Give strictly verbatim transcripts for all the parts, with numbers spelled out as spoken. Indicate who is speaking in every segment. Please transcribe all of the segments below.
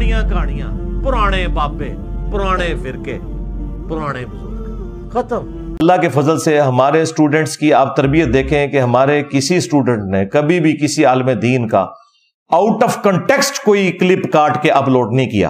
Speaker 1: پرانیاں کہانیاں، پرانے بابے، پرانے فرقے، پرانے بزرگ، ختم۔ اللہ کے فضل سے ہمارے اسٹوڈنٹس کی آپ تربیت دیکھیں کہ ہمارے کسی اسٹوڈنٹ نے کبھی بھی کسی عالم دین کا آؤٹ آف کنٹیکسٹ کوئی کلپ کاٹ کے اپلوڈ نہیں کیا۔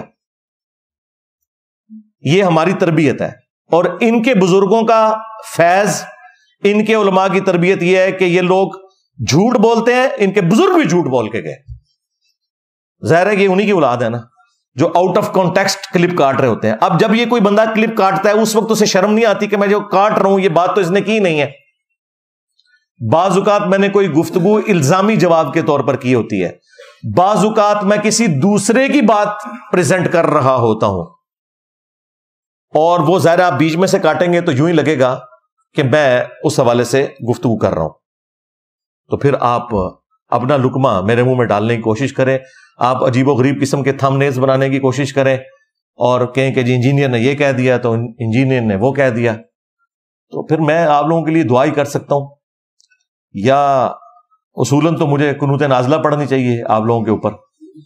Speaker 1: یہ ہماری تربیت ہے، اور ان کے بزرگوں کا فیض، ان کے علماء کی تربیت یہ ہے کہ یہ لوگ جھوٹ بولتے ہیں، ان کے بزرگ بھی جھوٹ بول کے گئے۔ ظاہر ہے کہ انہی کی اولاد ہے نا جو آؤٹ آف کانٹیکسٹ کلپ کاٹ رہے ہوتے ہیں۔ اب جب یہ کوئی بندہ کلپ کاٹتا ہے اس وقت اسے شرم نہیں آتی کہ میں جو کاٹ رہا ہوں یہ بات تو اس نے کی نہیں ہے۔ بعض اوقات میں نے کوئی گفتگو الزامی جواب کے طور پر کی ہوتی ہے، بعض اوقات میں کسی دوسرے کی بات پریزنٹ کر رہا ہوتا ہوں، اور وہ ظاہر آپ بیچ میں سے کاٹیں گے تو یوں ہی لگے گا کہ میں اس حوالے سے گفتگو کر رہا ہوں۔ تو پھر آپ اپنا لقمہ میرے منہ میں ڈالنے کی کوشش کریں، آپ عجیب و غریب قسم کے تھم نیلز بنانے کی کوشش کریں اور کہیں کہ جی انجینئر نے یہ کہہ دیا تو انجینئر نے وہ کہہ دیا، تو پھر میں آپ لوگوں کے لیے دعا ہی کر سکتا ہوں، یا اصولاً تو مجھے قنوت نازلہ پڑھنی چاہیے آپ لوگوں کے اوپر،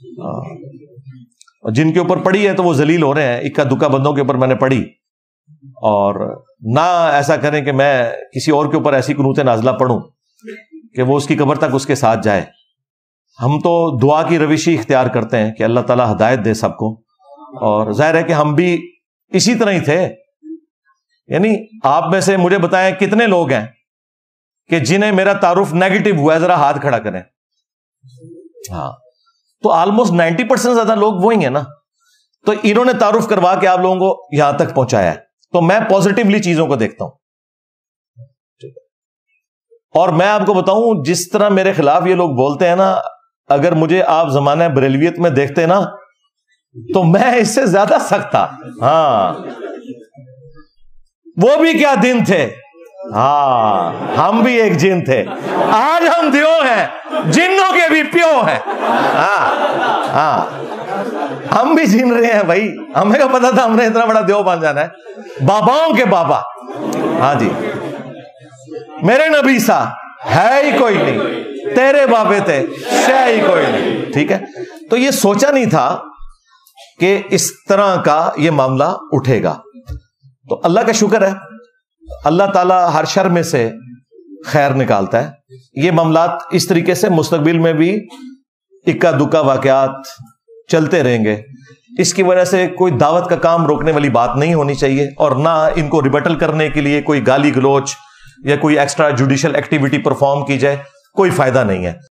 Speaker 1: جن کے اوپر پڑھی ہے تو وہ ذلیل ہو رہے ہیں، اکا دکا بندوں کے اوپر میں نے پڑھی، اور نہ ایسا کریں کہ میں کسی اور کے اوپر ایسی قنوت نازلہ پڑھوں کہ وہ اس کی قبر تک اس کے ساتھ جائے۔ ہم تو دعا کی روشی اختیار کرتے ہیں کہ اللہ تعالیٰ ہدایت دے سب کو، اور ظاہر ہے کہ ہم بھی اسی طرح ہی تھے۔ یعنی آپ میں سے مجھے بتائیں کتنے لوگ ہیں کہ جنہیں میرا تعارف نیگیٹو ہوا ہے، ذرا ہاتھ کھڑا کریں۔ ہاں، تو آلموسٹ نائنٹی پرسینٹ زیادہ لوگ وہی ہیں نا، تو انہوں نے تعارف کروا کے آپ لوگوں کو یہاں تک پہنچایا ہے، تو میں پازیٹیولی چیزوں کو دیکھتا ہوں۔ اور میں آپ کو بتاؤں جس طرح میرے خلاف یہ لوگ بولتے ہیں نا، اگر مجھے آپ زمانہ بریلویت میں دیکھتے نا تو میں اس سے زیادہ سخت تھا۔ ہاں، وہ بھی کیا دن تھے، ہاں ہم بھی ایک جن تھے، آج ہم دیو ہیں، جنوں کے بھی پیو ہیں۔ ہاں ہاں ہم بھی جن رہے ہیں بھائی، ہمیں کا پتا تھا ہم نے اتنا بڑا دیو بن جانا ہے، باباؤں کے بابا۔ ہاں جی، میرے نبی سا ہے ہی کوئی نہیں، تیرے بابے تھے شے ہی کوئی نہیں۔ ٹھیک ہے، تو یہ سوچا نہیں تھا کہ اس طرح کا یہ معاملہ اٹھے گا، تو اللہ کا شکر ہے اللہ تعالیٰ ہر شر میں سے خیر نکالتا ہے۔ یہ معاملات اس طریقے سے مستقبل میں بھی اکا دکا واقعات چلتے رہیں گے، اس کی وجہ سے کوئی دعوت کا کام روکنے والی بات نہیں ہونی چاہیے، اور نہ ان کو ریبٹل کرنے کے لیے کوئی گالی گلوچ یا کوئی ایکسٹرا جوڈیشل ایکٹیویٹی پرفارم کی جائے، کوئی فائدہ نہیں ہے۔